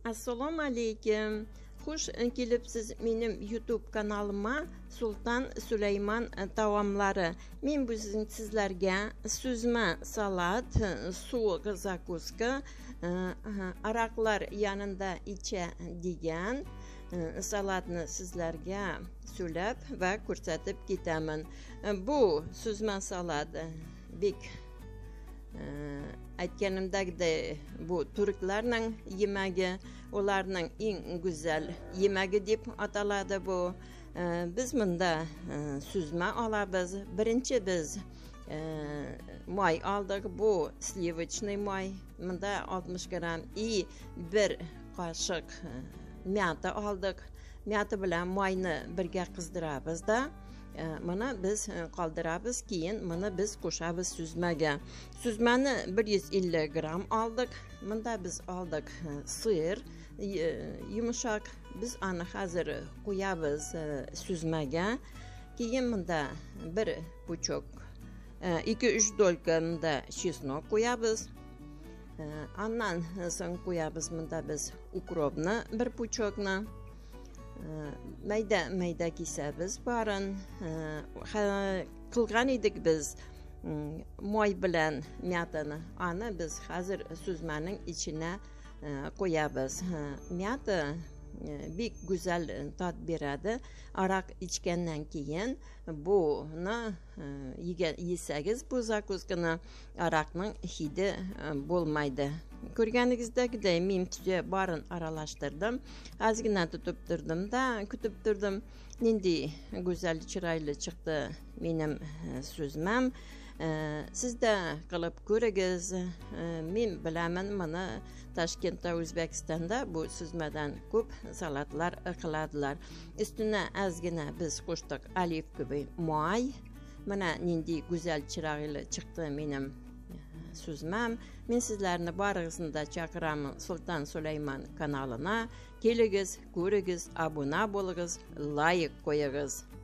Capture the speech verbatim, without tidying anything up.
Assalomu alaykum. Xush kelibsiz mening YouTube kanalıma Sultan Süleyman taomlari. Men bu sizlarga suzma salat, suv zakuska, aroqlar yanında ichadigan salatni sizlarga so'lab va ko'rsatib ketaman. Bu suzma salat bek aytganimdagidek bu turklarning yemagi, ularning eng go'zal yemagi deb ataladi bu. Biz bunda suzma olamiz. Birinchi biz moy oldik. Bu slivochniy moy. Bunda oltmish gram i bir qoshiq miyata oldik. Miyata bilan moyni birga qizdiramiz-da. Mana biz qoldiramiz, keyin mana biz qo'shamiz suzmaga. Suzmani bir yuz ellik gram oldik. Bunda biz oldik sir, yumshoq. Biz ani hozir qo'yamiz suzmaga. Keyin bunda bir puchok, ikki uch dolkanda chesnok qo'yamiz. Ondan so'ng qo'yamiz bunda biz ukropni bir puchokni. Mayda mayda kesamiz barin. Qilgan edik biz moy bilan miyatani. Ani biz hozir suzmaning ichine qo'yamiz. Miyata bek go'zal tat beradi. Aroq ichgandan keyin buni yesangiz bu zakuskani aroqning hidi bo'lmaydi. Ko'rganingizdagidek men tuya barin aralashtirdim. Ozgina tutib turdim-da, kutib turdim. Endi go'zal chiroyli chiqdi mening suzmam. Sizda qilib ko'ringiz. Men bilaman, mana Toshkentda, O'zbekistonda bu suzmadan ko'p salatlar qiladilar. Ustuna ozgina biz qo'shdik olivkoviy moy. Mana endi go'zal chiroyli chiqdi mening suzmam. Men sizlarni barig'izda chaqiraman Sultan Süleyman kanalına. Keligiz, ko'rigiz, obuna bo'ligiz, like qo'yigiz.